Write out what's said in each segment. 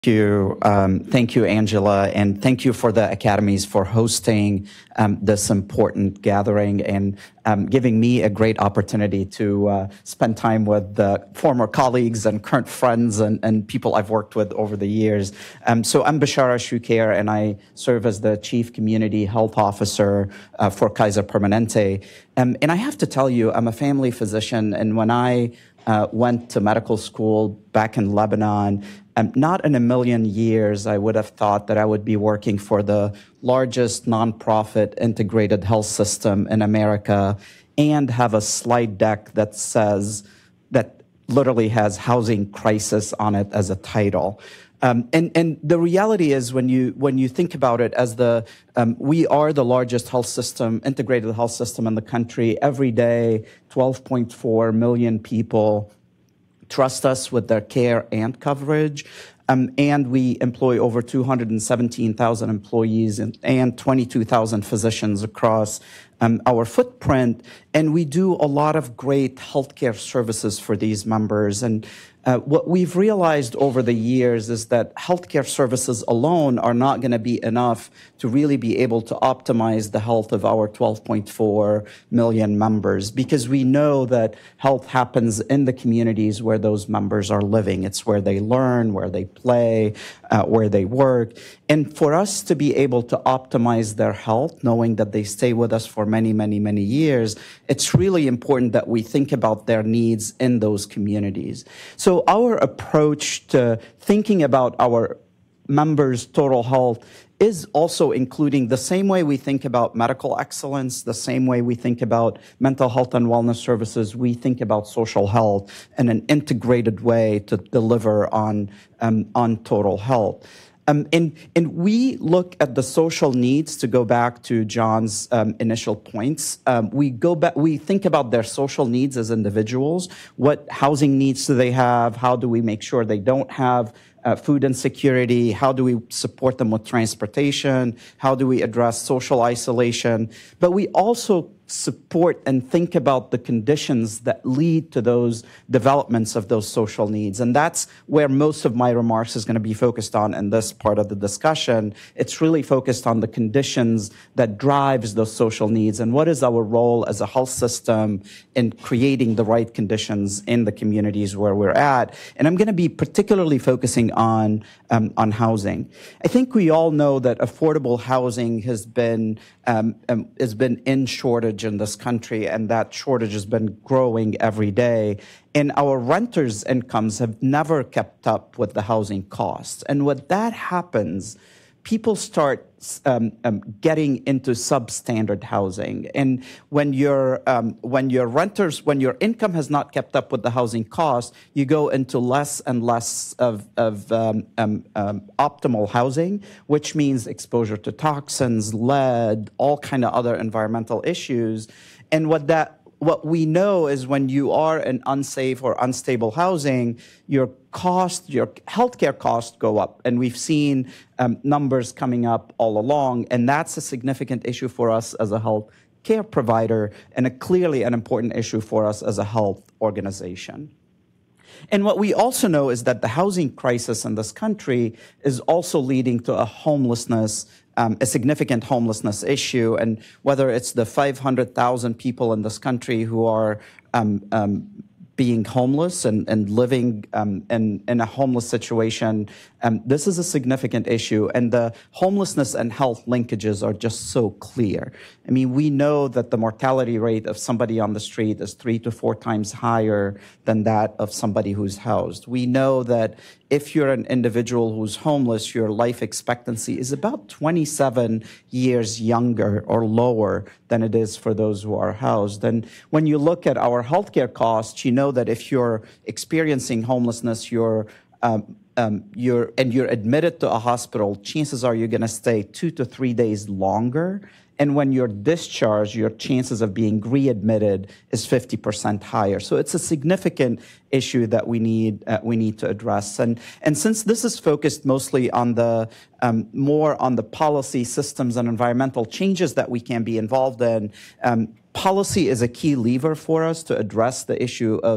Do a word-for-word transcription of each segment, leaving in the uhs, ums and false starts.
Thank you, um, thank you, Angela, and thank you for the academies for hosting um, this important gathering and um, giving me a great opportunity to uh, spend time with the former colleagues and current friends and, and people I've worked with over the years. Um, so I'm Bechara Choucair, and I serve as the Chief Community Health Officer uh, for Kaiser Permanente. Um, and I have to tell you, I'm a family physician, and when I uh, went to medical school back in Lebanon, Um, not in a million years I would have thought that I would be working for the largest nonprofit integrated health system in America and have a slide deck that says, that literally has housing crisis on it as a title. Um, and, and the reality is when you, when you think about it as the, um, we are the largest health system, integrated health system in the country. Every day, twelve point four million people trust us with their care and coverage, um, and we employ over two hundred seventeen thousand employees and, and twenty-two thousand physicians across um, our footprint, and we do a lot of great healthcare services for these members. And uh, what we've realized over the years is that healthcare services alone are not going to be enough to really be able to optimize the health of our twelve point four million members, because we know that health happens in the communities where those members are living. It's where they learn, where they play, uh, where they work. And for us to be able to optimize their health, knowing that they stay with us for many, many, many years, it's really important that we think about their needs in those communities. So our approach to thinking about our members' total health is also including the same way we think about medical excellence, the same way we think about mental health and wellness services, we think about social health in an integrated way to deliver on, um, on total health. Um, and, and we look at the social needs, to go back to John's um, initial points. Um, we go back, we think about their social needs as individuals. What housing needs do they have? How do we make sure they don't have uh, food insecurity? How do we support them with transportation? How do we address social isolation? But we also support and think about the conditions that lead to those developments of those social needs. And that's where most of my remarks is going to be focused on in this part of the discussion. It's really focused on the conditions that drives those social needs and what is our role as a health system in creating the right conditions in the communities where we're at. And I'm going to be particularly focusing on, um, on housing. I think we all know that affordable housing has been, um, um, has been in shortage in this country, and that shortage has been growing every day. And our renters' incomes have never kept up with the housing costs. And when that happens, people start um, um, getting into substandard housing. And when your um, when your renters, when your income has not kept up with the housing costs, you go into less and less of, of um, um, um, optimal housing, which means exposure to toxins, lead, all kind of other environmental issues. And what that What we know is when you are in unsafe or unstable housing, your cost, your healthcare costs go up. And we've seen um, numbers coming up all along. And that's a significant issue for us as a health care provider and a clearly an important issue for us as a health organization. And what we also know is that the housing crisis in this country is also leading to a homelessness Um, a significant homelessness issue, and whether it's the five hundred thousand people in this country who are um, um, being homeless and, and living um, in, in a homeless situation, um, this is a significant issue, and the homelessness and health linkages are just so clear. I mean, we know that the mortality rate of somebody on the street is three to four times higher than that of somebody who's housed. We know that if you're an individual who's homeless, your life expectancy is about twenty-seven years younger or lower than it is for those who are housed. And when you look at our healthcare costs, you know that if you're experiencing homelessness, you're um, um, you're and you're admitted to a hospital, chances are you're going to stay two to three days longer. And when you're discharged, your chances of being readmitted is fifty percent higher. So it's a significant issue that we need uh, we need to address. And and since this is focused mostly on the um, more on the policy systems and environmental changes that we can be involved in, um, policy is a key lever for us to address the issue of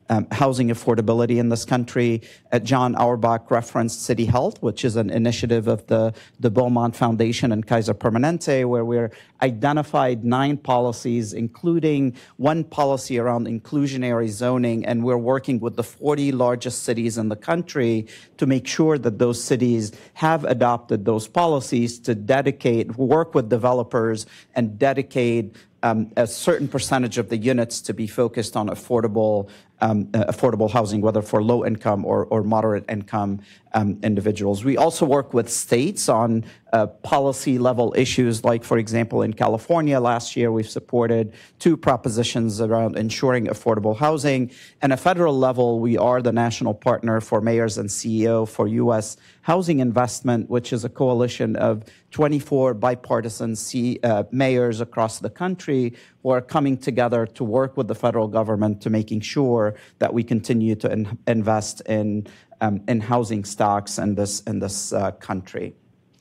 um, housing affordability in this country. Uh, John Auerbach referenced City Health, which is an initiative of the, the Beaumont Foundation and Kaiser Permanente, where we're identified nine policies, including one policy around inclusionary zoning, and we're working with the forty largest cities in the country to make sure that those cities have adopted those policies to dedicate, work with developers and dedicate um, a certain percentage of the units to be focused on affordable Um, uh, affordable housing, whether for low income or, or moderate income um, individuals. We also work with states on uh, policy level issues, like, for example, in California last year, we've supported two propositions around ensuring affordable housing. And at a federal level, we are the national partner for mayors and C E O for U S Housing Investment, which is a coalition of twenty-four bipartisan C, uh, mayors across the country who are coming together to work with the federal government to making sure that we continue to in, invest in um, in housing stocks in this in this uh, country.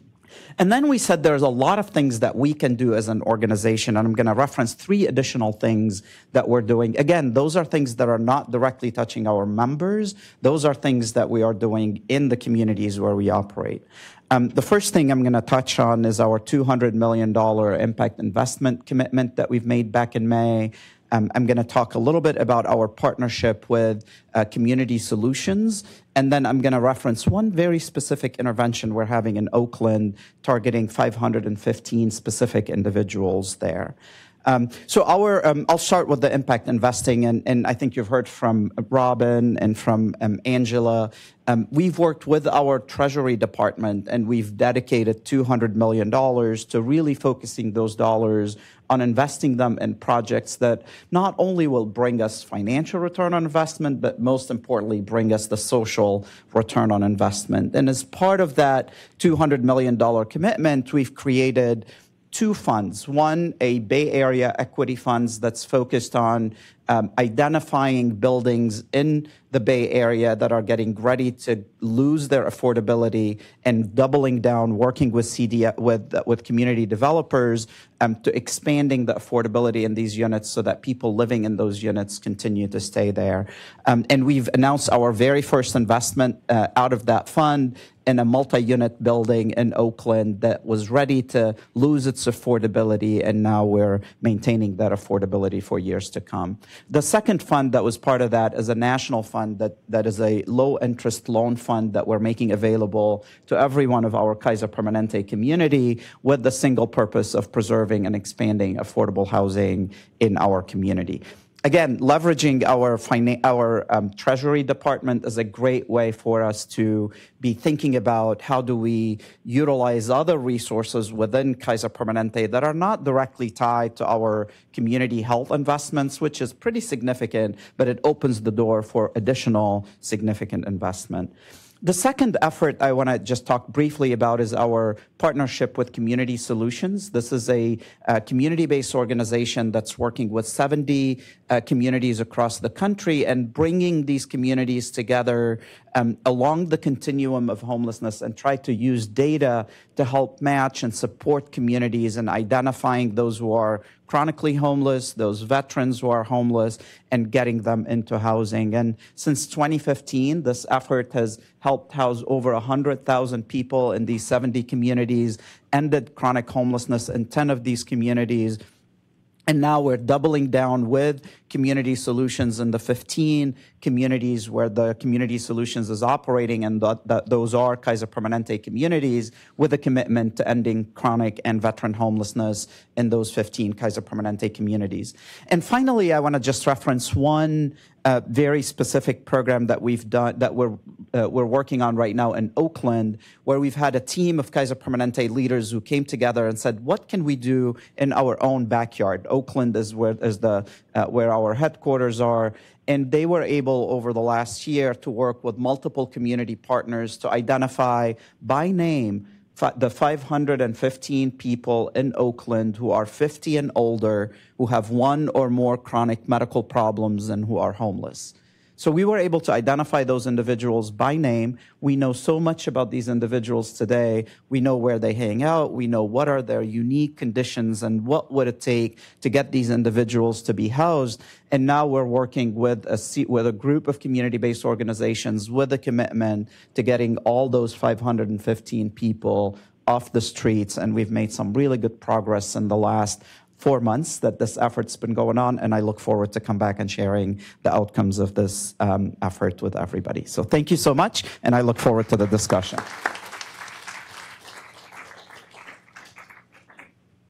And then we said there's a lot of things that we can do as an organization, and I'm going to reference three additional things that we're doing. Again, those are things that are not directly touching our members. Those are things that we are doing in the communities where we operate. Um, the first thing I'm going to touch on is our two hundred million dollars impact investment commitment that we've made back in May. Um, I'm going to talk a little bit about our partnership with uh, Community Solutions, and then I'm going to reference one very specific intervention we're having in Oakland, targeting five hundred fifteen specific individuals there. Um, so our, um, I'll start with the impact investing, and, and I think you've heard from Robin and from um, Angela. Um, we've worked with our Treasury Department, and we've dedicated two hundred million dollars to really focusing those dollars on investing them in projects that not only will bring us financial return on investment, but most importantly, bring us the social return on investment. And as part of that two hundred million dollars commitment, we've created two funds. One, a Bay Area equity funds that's focused on um, identifying buildings in the Bay Area that are getting ready to lose their affordability and doubling down, working with C D with with community developers um, to expanding the affordability in these units so that people living in those units continue to stay there. Um, and we've announced our very first investment uh, out of that fund in a multi-unit building in Oakland that was ready to lose its affordability, and now we're maintaining that affordability for years to come. The second fund that was part of that is a national fund that, that is a low-interest loan fund that we're making available to every one of our Kaiser Permanente community with the single purpose of preserving and expanding affordable housing in our community. Again, leveraging our our um, Treasury Department is a great way for us to be thinking about how do we utilize other resources within Kaiser Permanente that are not directly tied to our community health investments, which is pretty significant, but it opens the door for additional significant investment. The second effort I want to just talk briefly about is our partnership with Community Solutions. This is a uh, community-based organization that's working with seventy uh, communities across the country and bringing these communities together um, along the continuum of homelessness and try to use data to help match and support communities in identifying those who are chronically homeless, those veterans who are homeless, and getting them into housing. And since twenty fifteen, this effort has helped house over one hundred thousand people in these seventy communities, ended chronic homelessness in ten of these communities. And now we're doubling down with Community Solutions in the fifteen communities where the Community Solutions is operating, and th th those are Kaiser Permanente communities, with a commitment to ending chronic and veteran homelessness in those fifteen Kaiser Permanente communities. And finally, I want to just reference one uh, very specific program that we've done, that we're uh, we're working on right now in Oakland, where we've had a team of Kaiser Permanente leaders who came together and said, what can we do in our own backyard? Oakland is where is the uh, where our headquarters are. And they were able over the last year to work with multiple community partners to identify by name the five hundred fifteen people in Oakland who are fifty and older, who have one or more chronic medical problems and who are homeless. So we were able to identify those individuals by name. We know so much about these individuals today. We know where they hang out. We know what are their unique conditions and what would it take to get these individuals to be housed. And now we're working with a, with a group of community-based organizations with a commitment to getting all those five hundred fifteen people off the streets. And we've made some really good progress in the last four months that this effort's been going on, and I look forward to come back and sharing the outcomes of this um, effort with everybody. So thank you so much, and I look forward to the discussion.